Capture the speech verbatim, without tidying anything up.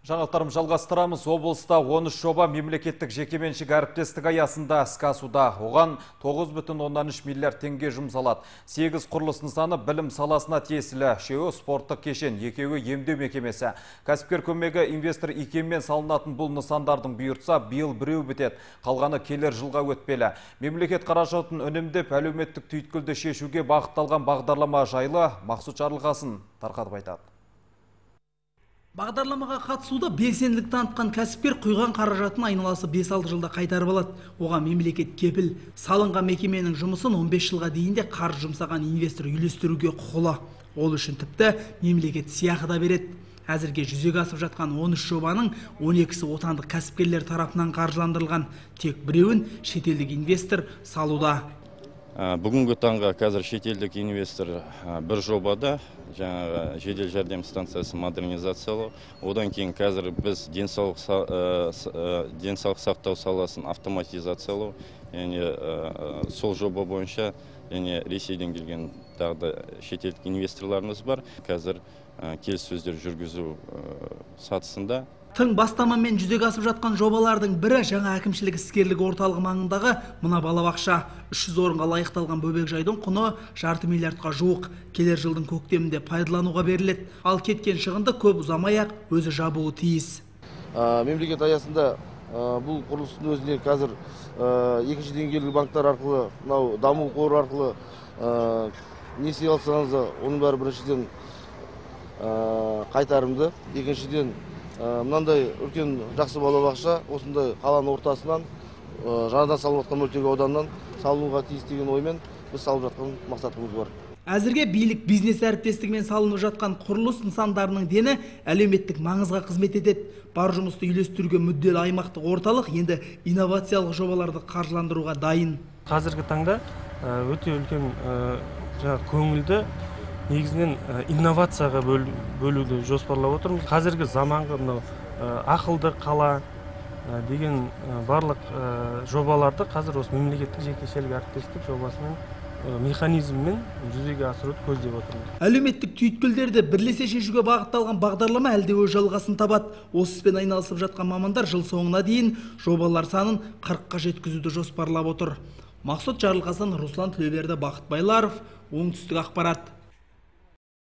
Жаңалықтарым жалғастырамыз. Облыста он үш жоба мемлекеттік жекеменшік әріптестік аясында іске асуда. Оған тоғыз бүтін оннан үш миллиард теңге жұмсалады. сегіз құрылыс нысаны білім саласына тиесілі. Үшеуі спорттық кешен, екеуі емдеу мекемесі. Кәсіпкер көмегі инвестор икеммен салынатын бұл нысандардың бұйыртса, биыл біреу бітеді. Қалғаны келер жылға өтпелі. Мемлекет қаражатын үнемдеп, әлеуметтік түйткілді шешуге бағытталған бағдарлама жайлы Мақсұт Жарылғасын тарқатып айтады. Бағдарламаға қатысуда белсенділік танытқан кәсіпкер құйған қаражатын айналасы бес алты жылда қайтарып алады. Оған мемлекет кепіл. Салынған мекеменің жұмысын он бес жылға дейінде қаржы жұмсаған инвестор үйлестіруге құқылы. Ол үшін тіпті мемлекет сыйақы да береді. Әзірге жүзеге асып жатқан он үш жобаның он екісі отандық кәсіпкерлер тарапынан қаржыландырылған. Тек біреуін шетелдік инвестор салуда. Бүгінгі таңға қазір шетелдік инвестор бір жобада, жаңағы жедел жәрдем станциясы модернизациялау. Одан кейін қазір біз денсаулық сақтау саласын автоматизациялау. Яғни сол жоба бойынша Ресейден келген тағы шетелдік инвесторларымыз бар. Қазір келіссөздер жүргізу сатысында. Тың бастамамен жүзеге асып жатқан жобалардың бірі жаңа әкімшілік іскерлік орталығы маңындағы мына балабақша. үш жүз орынға лайықталған бөбекжайдың құны жарты миллиардқа жуық. Келер жылдың көктемінде пайдалануға беріледі. Ал кеткен шығынды көп ұзамай-ақ өзі жабуы тиіс. Мемлекет аясында бұл құрылыстың өзіне қазір екінші деңгейлі банктар арқылы, даму қоры арқылы несие алсаңыз, оның бәрі біріншіден қайтарымды, екіншіден мынандай үлкен жақсы балабақша осындай қаланың ортасынан жаңадан салып жатқан мөлтек ауданнан салынуға тиіс деген оймен біз салып жатқан мақсатымыз бар. Әзірге билік бизнес әріптестігімен салынып жатқан құрылыс нысандарының дені әлеуметтік маңызға қызмет етеді. Бар жұмысты үйлестіруге мүдделі аймақтық орталық енді инновациялық жобаларды қаржыландыруға дайын. Қазіргі таңда өте үлкен көңілді негізінен инновацияға бөлуді жоспарлап отырмыз. Қазіргі заманғы ақылды қала деген барлық жобаларды қазір осы мемлекеттік жекешелік әріптестік жобасымен механизммен жүзеге асыруды көздеп отырмыз. Әлеуметтік түйткілдерді бірлесе шешуге бағытталған бағдарлама әлде өз жалғасын табады. Осы іспен айналысып жатқан мамандар жыл соңына дейін жобалар санын қырыққа жеткізуді жоспарлап отыр. Мақсұт Жарылғасын, Руслан Тілеуберді, Бақыт Байларов, Оңтүстік ақпарат.